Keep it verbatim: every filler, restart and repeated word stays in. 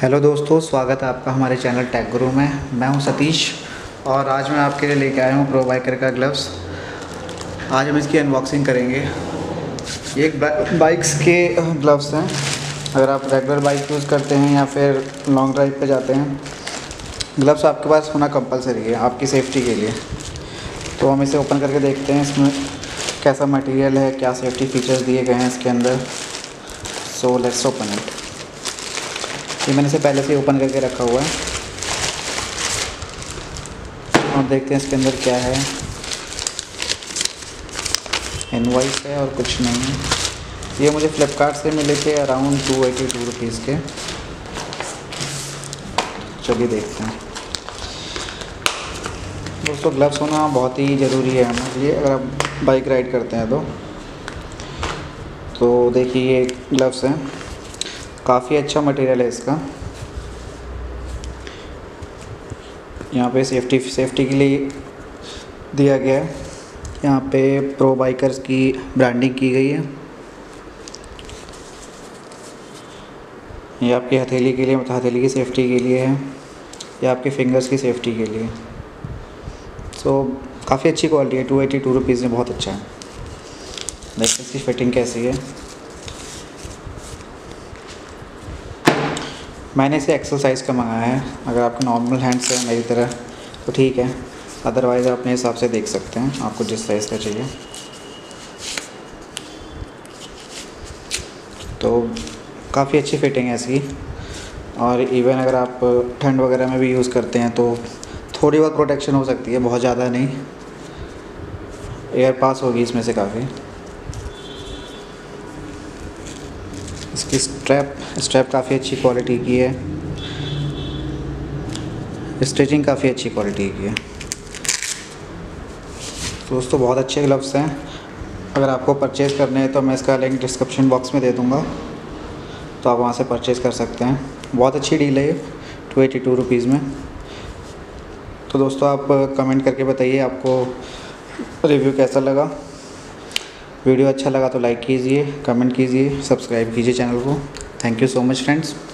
Hello दोस्तों, स्वागत है आपका हमारे चैनल टेक गुरु में। मैं हूं सतीश और आज मैं आपके लिए लेके आया हूं प्रो बाइकर का ग्लव्स। आज हम इसकी अनबॉक्सिंग करेंगे। ये एक बाइक्स के ग्लव्स हैं। अगर आप रेगुलर बाइक यूज़ करते हैं या फिर लॉन्ग ड्राइव पे जाते हैं, ग्लव्स आपके पास होना कंपलसरी है आपकी सेफ्टी के लिए। तो हम इसे ओपन करके देखते हैं इसमें कैसा मटेरियल है, क्या सेफ्टी फीचर्स दिए गए हैं इसके अंदर। So let's open it. ये मैंने इसे पहले से ओपन करके रखा हुआ है और देखते हैं इसके अंदर क्या है। इनवॉइस है और कुछ नहीं है। ये मुझे फ्लिपकार्ट से मिले थे around two eighty two rupees के। चलिए देखते हैं। दोस्तों, ग्लव्स होना बहुत ही ज़रूरी है हमारे लिए अगर आप बाइक राइड करते हैं तो तो देखिए, ये ग्लव्स हैं। काफ़ी अच्छा मटेरियल है इसका। यहाँ पे सेफ्टी सेफ्टी के लिए दिया गया है। यहाँ पे प्रो बाइकर्स की ब्रांडिंग की गई है। ये आपकी हथेली के लिए, मतलब हथेली की सेफ्टी के लिए है, या आपके फिंगर्स की सेफ्टी के लिए। सो काफ़ी अच्छी क्वालिटी है। टू एटी टू रुपीज़ में बहुत अच्छा है। देखते इसकी फिटिंग कैसी है। मैंने इसे एक्सल साइज़ का मंगाया है। अगर आपके नॉर्मल हैंड्स है मेरी तरह तो ठीक है, अदरवाइज़ आप अपने हिसाब से देख सकते हैं आपको जिस साइज़ का चाहिए। तो काफ़ी अच्छी फिटिंग है इसकी। और इवन अगर आप ठंड वगैरह में भी यूज़ करते हैं तो थोड़ी बहुत प्रोटेक्शन हो सकती है, बहुत ज़्यादा नहीं। एयर पास होगी इसमें से काफ़ी। इसकी स्ट्रैप स्ट्रैप काफ़ी अच्छी क्वालिटी की है। स्टिचिंग काफ़ी अच्छी क्वालिटी की है। दोस्तों, बहुत अच्छे ग्लव्स हैं। अगर आपको परचेज़ करने हैं तो मैं इसका लिंक डिस्क्रिप्शन बॉक्स में दे दूँगा, तो आप वहाँ से परचेज़ कर सकते हैं। बहुत अच्छी डील है ये टू एटी टू रुपीज़ में। तो दोस्तों, आप कमेंट करके बताइए आपको रिव्यू कैसा लगा। वीडियो अच्छा लगा तो लाइक कीजिए, कमेंट कीजिए, सब्सक्राइब कीजिए चैनल को। Thank you so much friends.